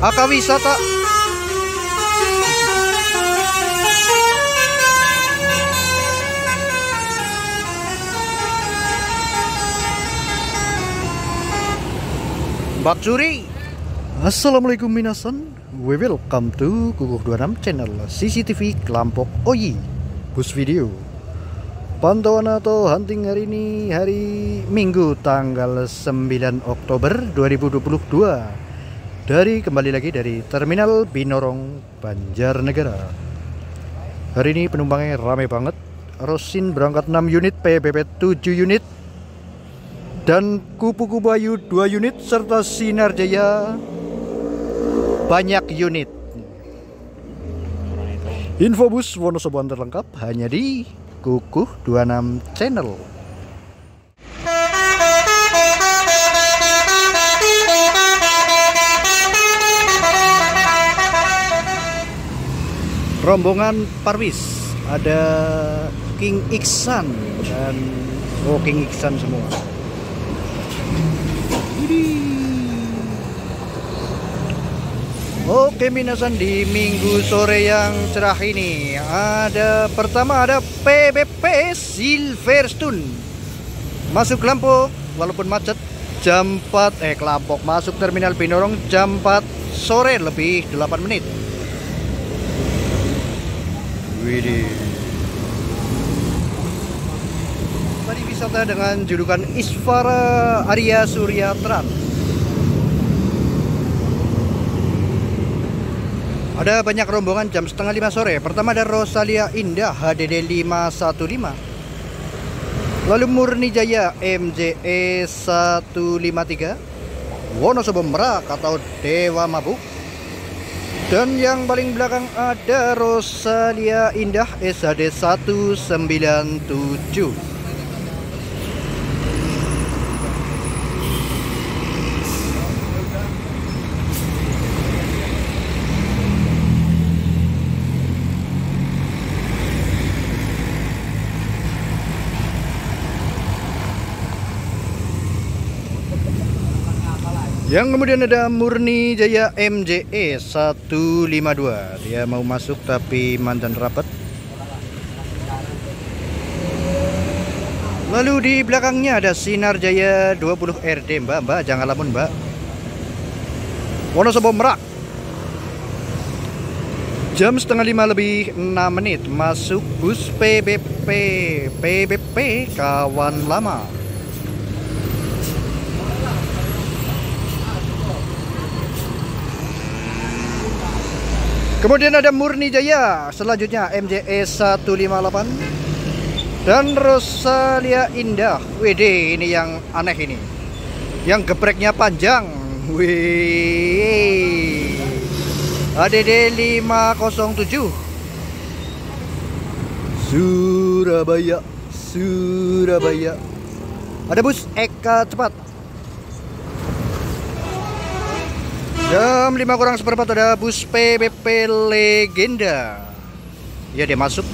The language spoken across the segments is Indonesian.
Aka Wisata. Mbak Suri. Assalamualaikum minasan. We welcome to Kukuh 26 channel CCTV Kelampok Oyi Bus Video. Pantauan atau hunting hari ini hari Minggu tanggal 9 Oktober 2022. Kembali lagi dari Terminal Binorong Banjarnegara. Hari ini penumpangnya ramai banget. Rosin berangkat 6 unit, PBP 7 unit, dan Kupu-Kupu Bayu 2 unit, serta Sinar Jaya banyak unit. Info bus Wonosobo terlengkap hanya di Kukuh 26 channel. Rombongan Parwis, ada King Iksan dan King Iksan semua. Oke minasan, di minggu sore yang cerah ini pertama ada PBP Silverstone masuk Kelampok walaupun macet jam 4 Kelampok masuk Terminal Binorong jam 4 sore lebih 8 menit. Widih. Tadi wisata dengan julukan Isvara Arya Surya Trans. Ada banyak rombongan jam setengah 5 sore. Pertama ada Rosalia Indah HDD 515, lalu Murni Jaya MJE 153, Wonosobo Merak atau Dewa Mabuk, dan yang paling belakang ada Rosalia Indah SHD 197. Yang kemudian ada Murni Jaya MJE 152. Dia mau masuk tapi mantan rapat. Lalu di belakangnya ada Sinar Jaya 20 RD. Mbak, jangan lamun mbak. Wonosobo Merak jam setengah 5 lebih 6 menit masuk bus PBP Kawan Lama. Kemudian ada Murni Jaya, selanjutnya MJE 158 dan Rosalia Indah. WD, ini yang aneh ini, yang gebreknya panjang. Wih, ADD 507 Surabaya. Ada bus Eka Cepat. Jam 5 kurang seperempat ada bus PBP Legenda. Ya, dia masuk.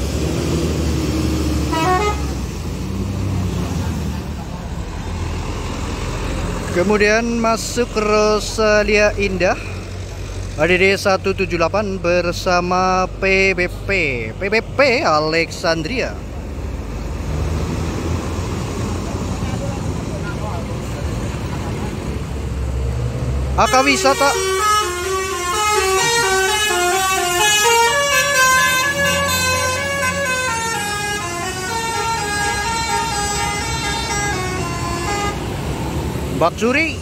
Kemudian masuk Rosalia Indah ADD 178 bersama PBP Alexandria. Aka Wisata. Mbak Suri.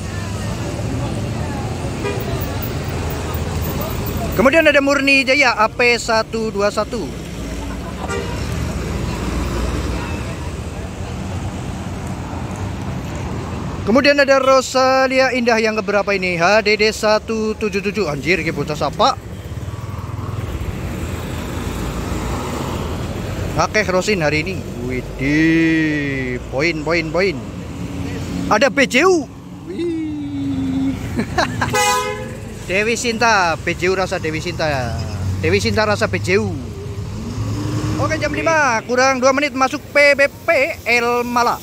Kemudian ada Murni Jaya AP 121. Kemudian ada Rosalia Indah yang keberapa ini? HDD 177. Anjir, kita bocah sapa. Akeh Rosin hari ini. Widih, poin. Ada BJU. Dewi Sinta, BJU rasa Dewi Sinta. Dewi Sinta rasa BJU. Oke, jam 5 kurang 2 menit masuk PBP El Mala.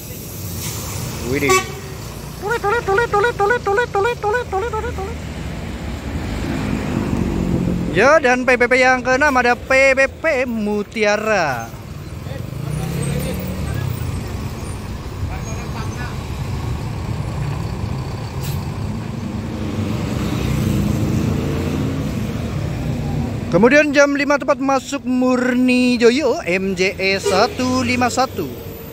Widih. Ya, dan PBP yang ke-6 ada PBP Mutiara. Kemudian jam 5 tepat masuk Murni Joyo MJE 151.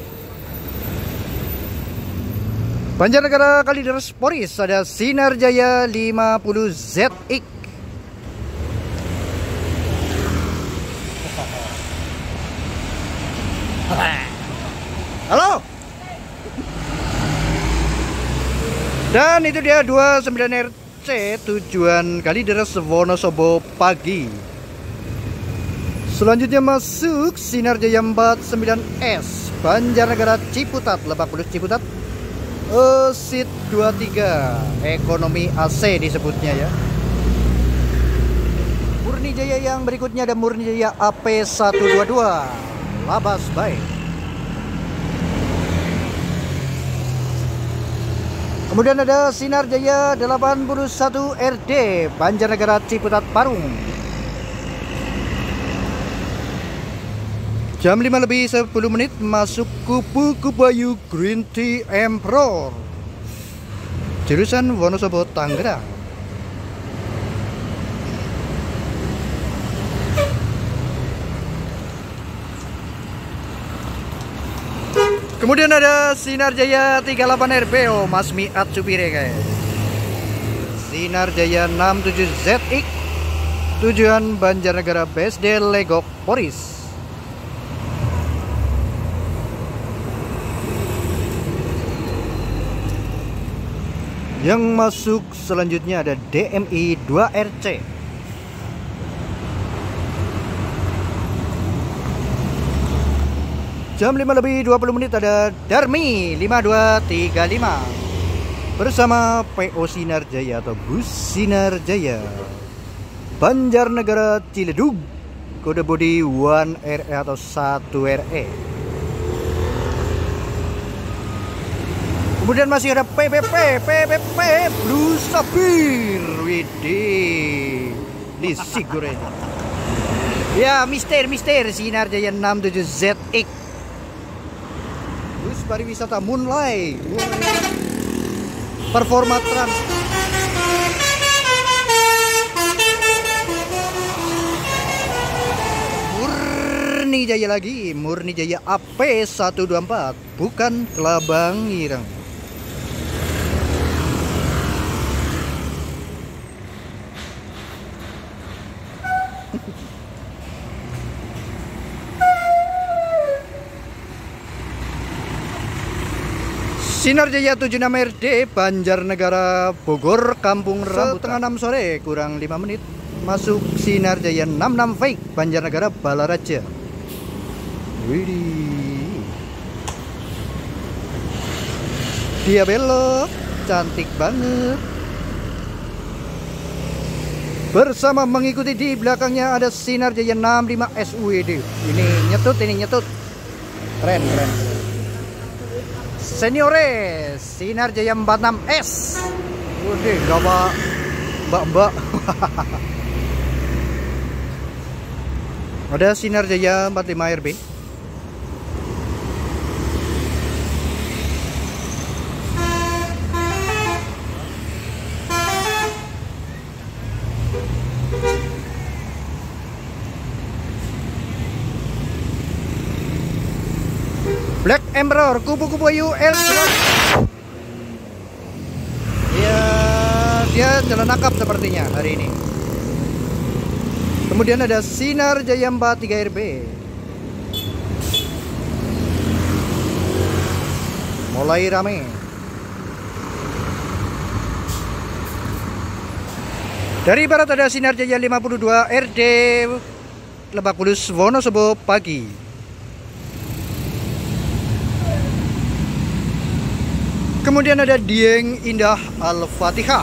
Banjarnegara Kalideres Poris ada Sinar Jaya 50 ZX. Halo. Dan itu dia 29 RC tujuan Kalideres Wonosobo pagi. Selanjutnya masuk Sinar Jaya 49S Banjarnegara Ciputat, Lebak Bulus Ciputat. Seat 23 ekonomi AC disebutnya ya. Murni Jaya yang berikutnya ada Murni Jaya AP 122 Labas Baik. Kemudian ada Sinar Jaya 81 RD Banjarnegara Ciputat Parung. Jam 5 lebih 10 menit masuk Kupu Kubayu Green Tea Emperor jurusan Wonosobo Tangerang. Kemudian ada Sinar Jaya 38 RPO Masmi Atsupire guys. Sinar Jaya 67 ZX tujuan Banjarnegara BSD Legok Poris. Yang masuk selanjutnya ada DMI 2RC. Jam 5 lebih 20 menit ada Darmi 5235 bersama PO Sinar Jaya atau Bus Sinar Jaya Banjarnegara Ciledug, kode bodi 1RE atau 1RE. Kemudian masih ada PBP Blue Sapphire. Widih, lisi goreng. Ya, Mister Sinar Jaya 67 ZX. Bus pariwisata Moonlight. Performa Trans. Murni Jaya lagi, Murni Jaya AP 124, bukan Kelabang Ireng. Sinar Jaya 76 RD Banjarnegara Bogor Kampung Rambutan. Setengah 6 sore kurang 5 menit masuk Sinar Jaya 66 Fake Banjarnegara Balaraja. Widih, dia belok cantik banget. Bersama mengikuti di belakangnya ada Sinar Jaya 65 SUED. Ini nyetut keren. Seniore Sinar Jaya 46S. Udah gak mbak. Ada Sinar Jaya 45 RB. Black Emperor Kupu Kubayu L. Ya, dia jalan nakap sepertinya hari ini. Kemudian ada Sinar Jaya 43 RB. Mulai rame. Dari barat ada Sinar Jaya 52 RD Lebak Bulus Wonosobo pagi. Kemudian ada Dieng Indah Al-Fatihah.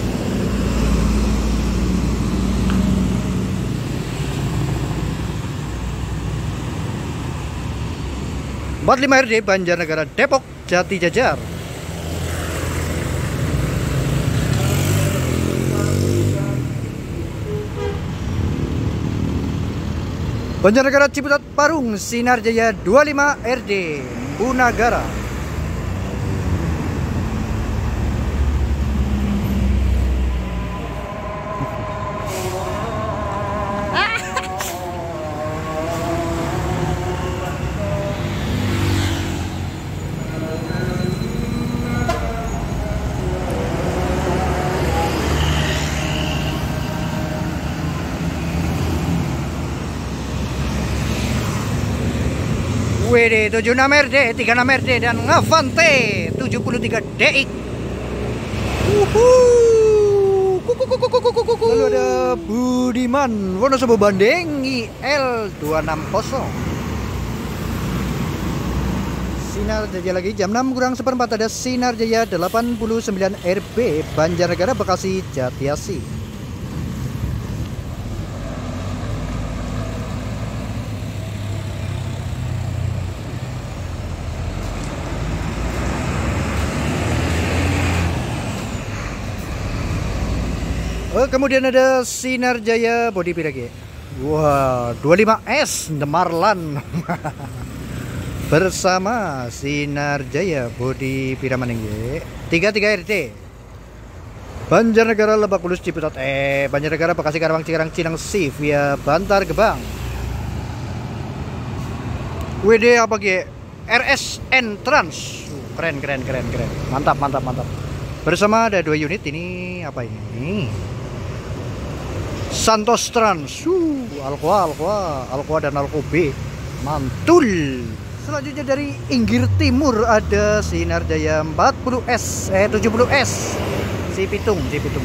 Empat 5 RD Banjarnegara Depok Jati Jajar. Banjarnegara Ciputat Parung Sinar Jaya 25 RD Punagara. WD 76 RD, 36 RD dan Avante 73 DX. Lalu ada Budiman Wonosobo Bandeng IL 260. Sinar Jaya lagi jam 6 kurang seperempat ada Sinar Jaya 89 RB Banjarnegara Bekasi Jatiasi. Kemudian ada Sinar Jaya bodi pirage. Wah, 25S Demarlan. Bersama Sinar Jaya bodi piramaning 33 RT. Banjarnegara Lebak Bulus Ciputat Banjarnegara Bekasi Karawang Cikarang Cinang Si via Bantar Gebang. WD apa G? RSN Trans. Keren. Mantap. Bersama ada 2 unit ini apa ini? Santos Trans, Alcoa dan Alco B, mantul. Selanjutnya dari Inggir Timur ada Sinar Jaya 70S, Cipitung.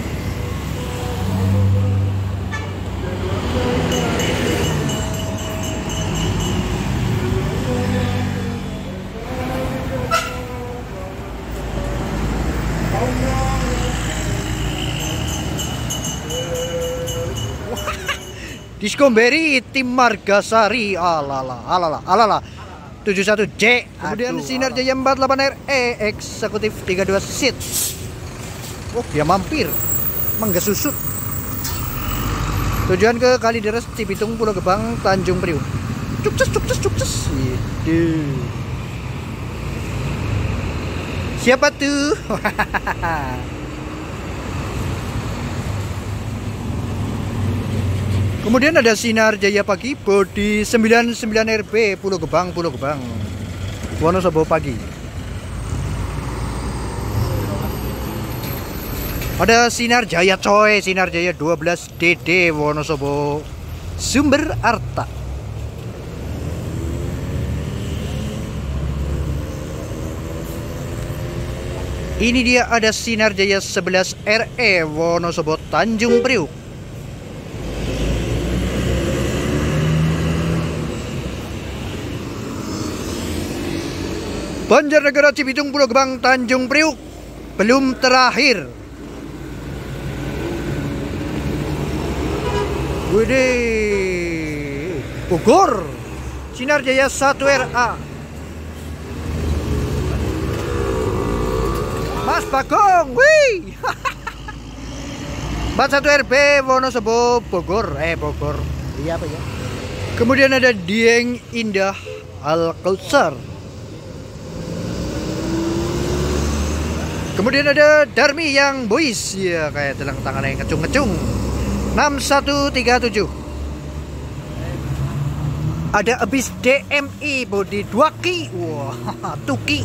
Diskomberi tim Margasari alala 71J. Kemudian Sinar Jaya 48 RE eksekutif 32 seat. Oh, dia mampir menggesusut. Tujuan ke Kalideres, Cibitung, Pulau Gebang, Tanjung Priuk. Cukces. Siapa tuh? Kemudian ada Sinar Jaya pagi bodi 99 RB Pulau Gebang Wonosobo pagi. Ada Sinar Jaya Sinar Jaya 12 DD Wonosobo Sumber Arta. Ini dia ada Sinar Jaya 11 RE Wonosobo Tanjung Priuk. Banjarnegara Cibitung Pulau Gebang Tanjung Priuk belum terakhir. Widih, Bogor Sinar Jaya 1 RA. Mas Bagong, wih. 41 RB Wonosobo Bogor. Iya apa ya? Kemudian ada Dieng Indah Al-Kautsar. Kemudian ada Darmi yang boys ya, kayak telang tangannya yang ngecung 6137. Ada Abis DMI bodi 2 ki. Wah, tuki.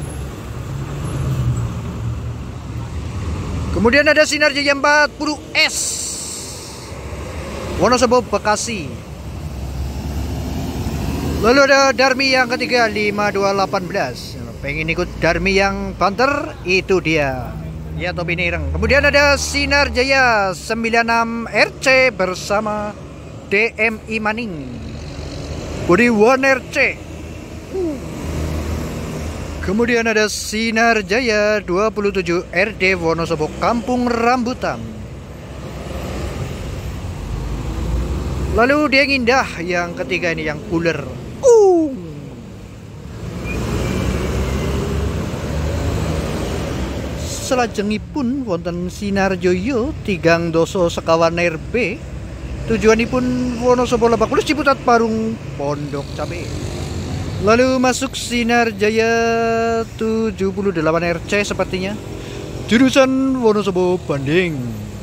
Kemudian ada Sinar Jaya 40S Wonosobo Bekasi. Lalu ada Darmi yang ketiga 5218. Pengen ikut Darmi yang banter, itu dia ya, topi nireng. Kemudian ada Sinar Jaya 96 RC bersama DMI Maning bodi 1 RC. Kemudian ada Sinar Jaya 27 RD Wonosobo Kampung Rambutan. Lalu dia yang indah yang ketiga ini yang cooler. Selajengipun wonten Sinar Jaya 3 sekawan RB Tujuanipun Wonosobo Lebak Bulus Ciputat Parung Pondok Cabe. Lalu masuk Sinar Jaya 78 RC sepertinya. Jurusan Wonosobo Banding.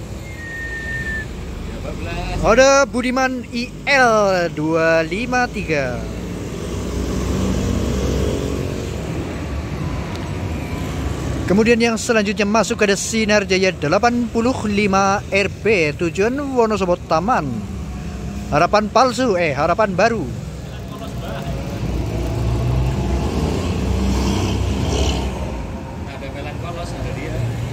Ada Budiman IL 253. Kemudian yang selanjutnya masuk ke Sinar Jaya 85 RB, tujuan Wonosobo Taman. Harapan palsu, harapan baru. Ada Melan Kolos, ada dia.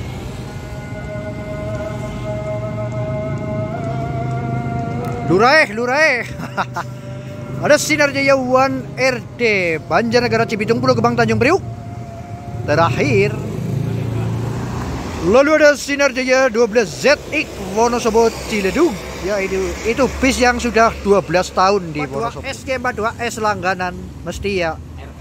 Luraeh. Ada Sinar Jaya 1 RD, Banjarnegara Cibitung Pulau Gebang Tanjung Priuk. Terakhir. Lalu ada Sinar Jaya 12 ZX Wonosobo Ciledug. Ya itu bis yang sudah 12 tahun di Wonosobo. SG42S langganan mesti ya.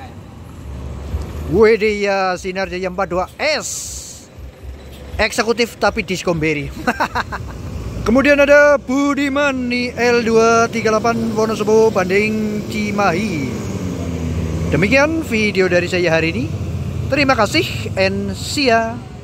WD ya Sinar Jaya 42S. Eksekutif tapi diskomberi. Kemudian ada Budiman L238 Wonosobo Banding Cimahi. Demikian video dari saya hari ini. Terima kasih and see ya.